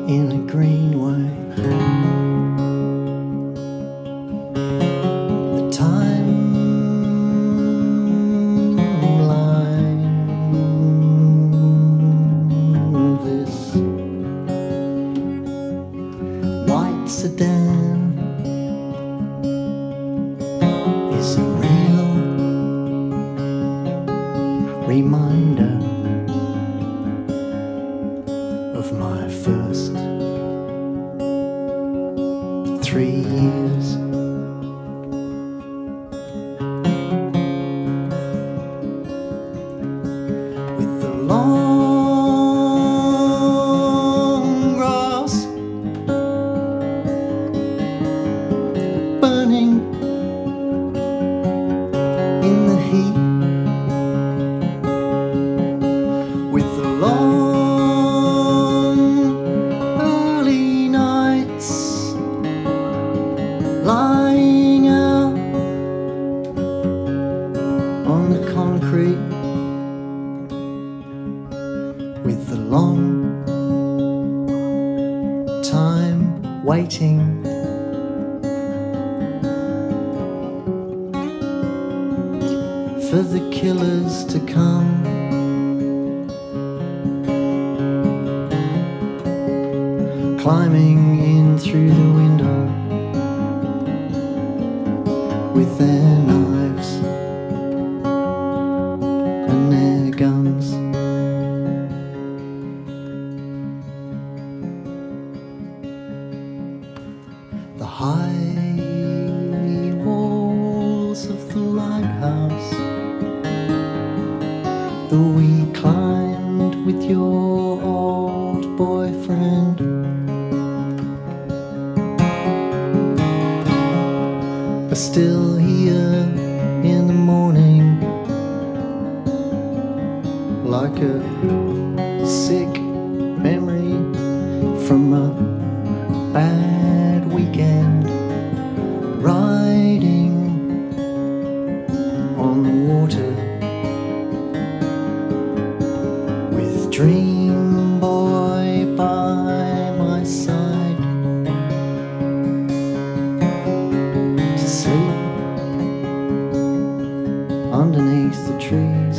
in a greenway. The timeline of this white sedan is a real reminder of my first 3 years. With the long grass burning in the heat, with the long early nights lying out on the concrete, with the long time waiting for the killers to come. Climbing in through the window with their knives and their guns. The high walls of the lighthouse that we climbed with your old boyfriend are still here in the morning, like a sick memory from a bad weekend, riding on the water with Dream Boy by my side to sleep underneath the trees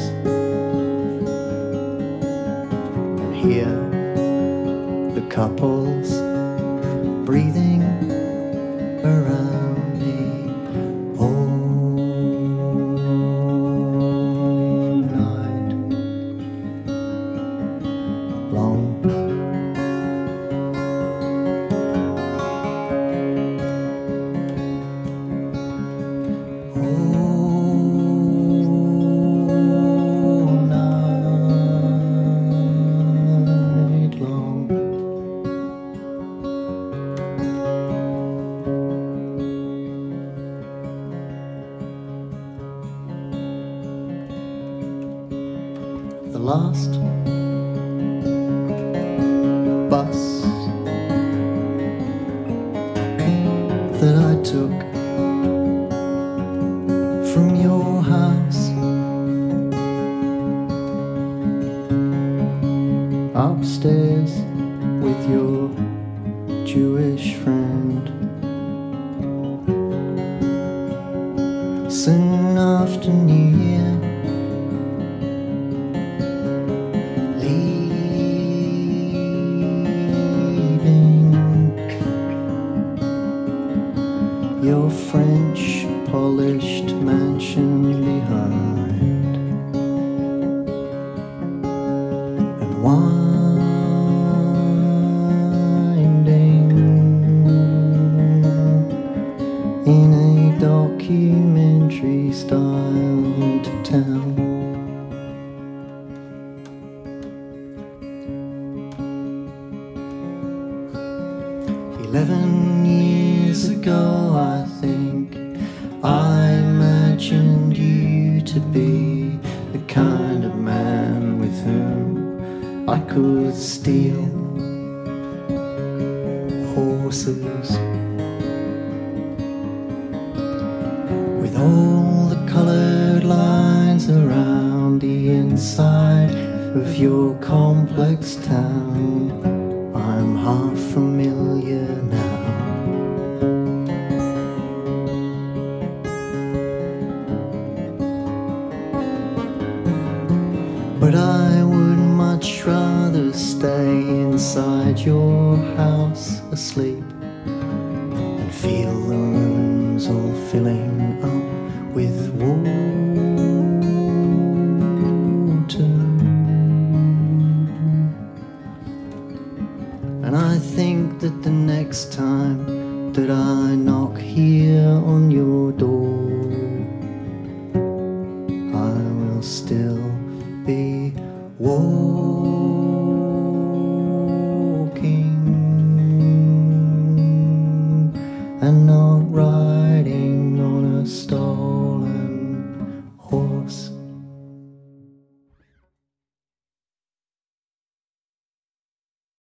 and hear the couples breathing around me all night long. The last bus that I took from your house upstairs with your Jewish friend. Soon after New Year, your French polished mansion behind, and winding in a documentary style to town. Years ago, I think I imagined you to be the kind of man with whom I could steal horses, with all the colored lines around the inside of your complex town. I'm half familiar now. But I would much rather stay inside your house asleep and feel the rooms all filling up with water. And I think that the next time that I knock here on your door, I will still be walking and not riding on a star.